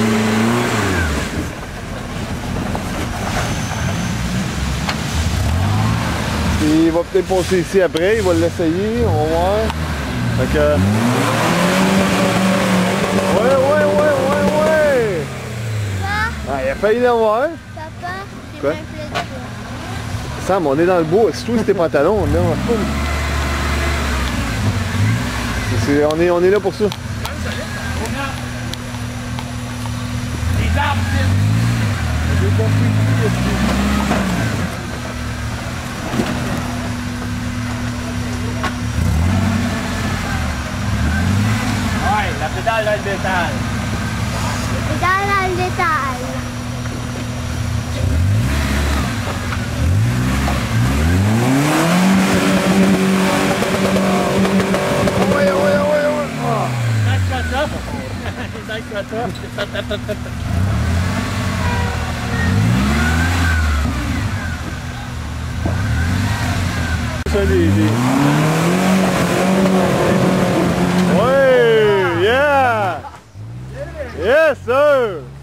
Il va peut-être passer ici après, il va l'essayer, on va voir. Fait que... Ouais. Ah, il a failli l'avoir. Papa, j'ai Quoi? même plein de toi. Sam, on est dans le bois. C'est tout, c'est tes pantalons. On est là pour ça. Les arbres, ouais, la pédale dans le détail. Dans le détail. Ouais. Ouais, yeah! Yes, sir!